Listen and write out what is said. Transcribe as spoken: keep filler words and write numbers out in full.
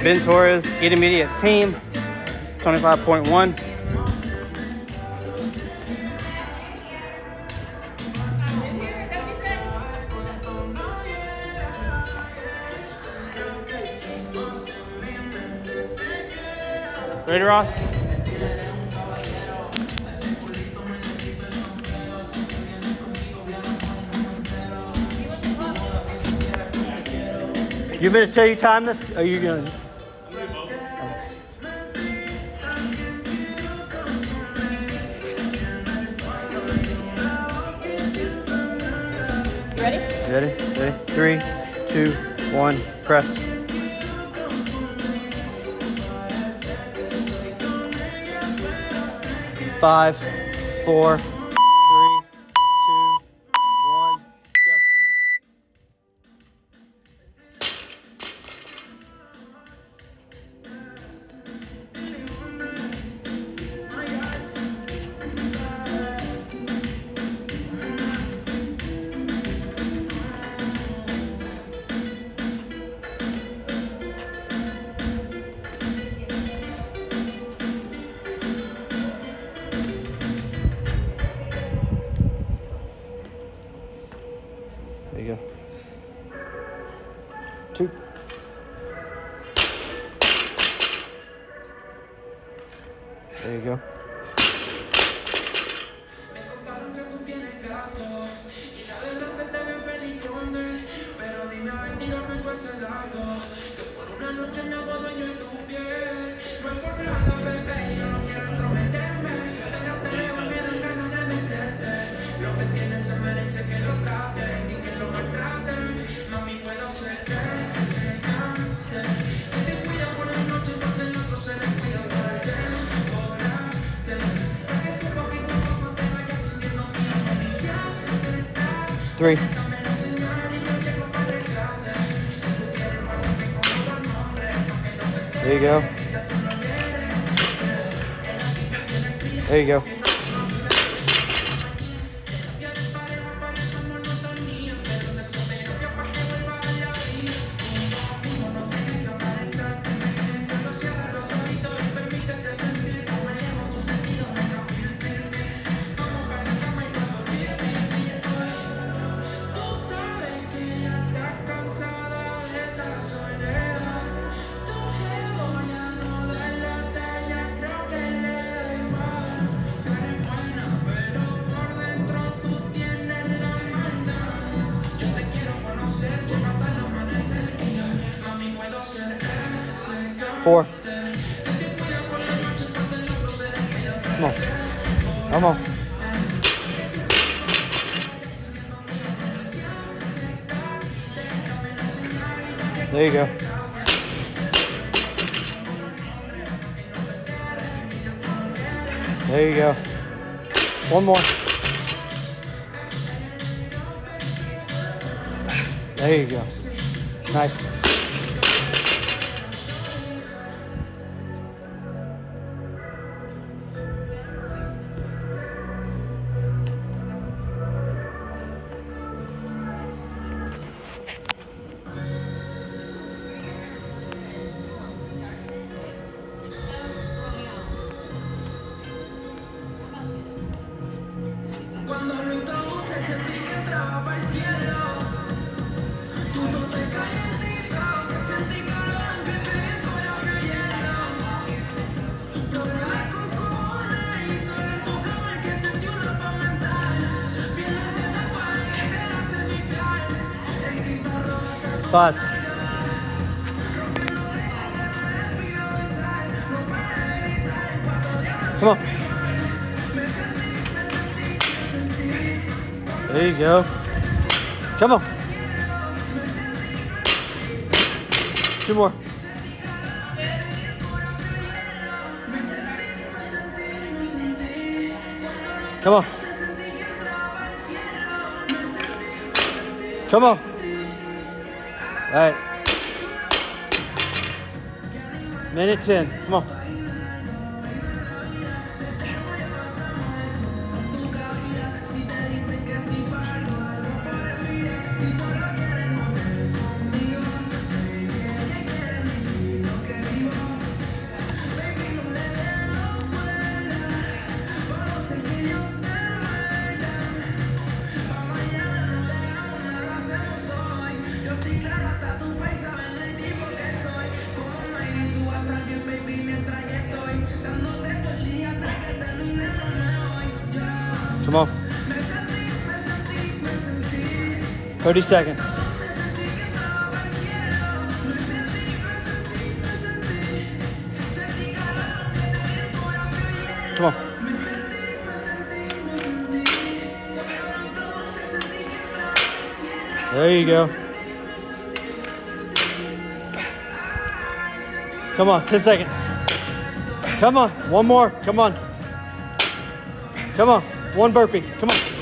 Ben Torres, Intermediate Team, twenty-five point one. Ready, Ross? You better tell you time this? Are you gonna? You ready? Ready? Ready? Three, two, one, press. Five, four, three, two, one, go. There you go. Two. There you go. Three. There you go. There you go. Four. Come on. Come on. There you go. There you go. One more. There you go. Nice. Cuando lo introduce sentí que entraba para el cielo. Tú no te calentito, sentí calor que te dio corazón hielo. Problemas con cojones y solo en tu cama es que sentí una paz mental. Viendo hacia la pared que era cervical. En tinta roja. Five. Come on. There you go. Come on. Two more. Come on. Come on. All right. Minute ten. Come on. Come on. thirty seconds. Come on. There you go. Come on, ten seconds. Come on, one more. Come on. Come on, one burpee. Come on.